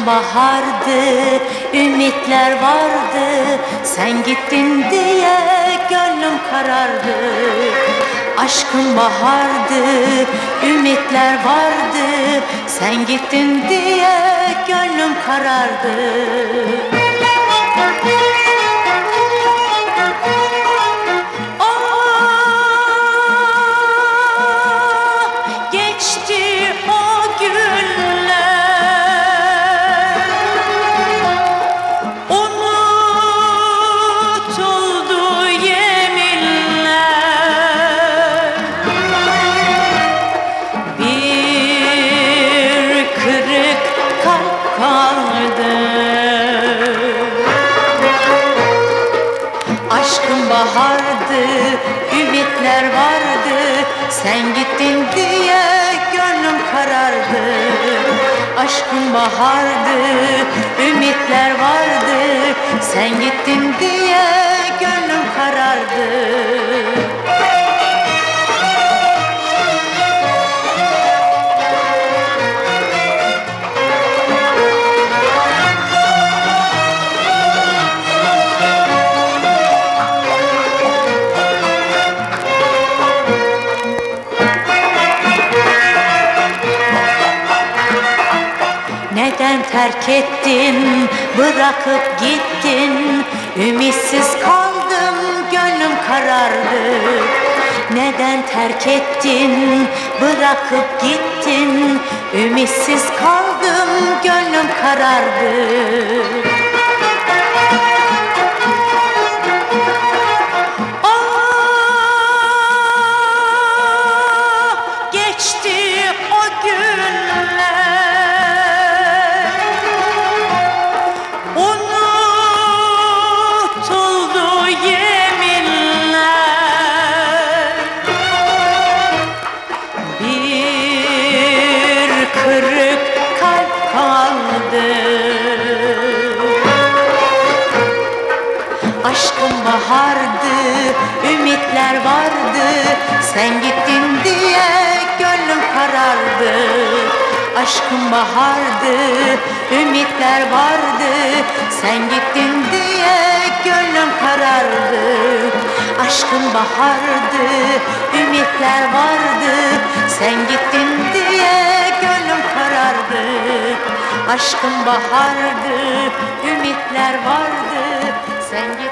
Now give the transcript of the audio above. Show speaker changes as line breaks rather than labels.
Aşkın bahardı, ümitler vardı. Sen gittin diye gönlüm karardı. Aşkın bahardı, ümitler vardı. Sen gittin diye gönlüm karardı. Aşkın bahardı, ümitler vardı. Sen gittin diye gönlüm karardı. Aşkın bahardı, ümitler vardı. Sen gittin diye gönlüm karardı. Neden terk ettin, bırakıp gittin? Ümitsiz kaldım, gönlüm karardı. Neden terk ettin, bırakıp gittin? Ümitsiz kaldım, gönlüm karardı. Geçti o günler. Kırık kalp kaldı. Aşkın bahardı, ümitler vardı. Sen gittin diye gönlüm karardı. Aşkın bahardı, ümitler vardı. Sen gittin diye gönlüm karardı. Aşkın bahardı, ümitler vardı. Sen gittin diye gönlüm karardı. Aşkın bahardı, ümitler vardı. Sen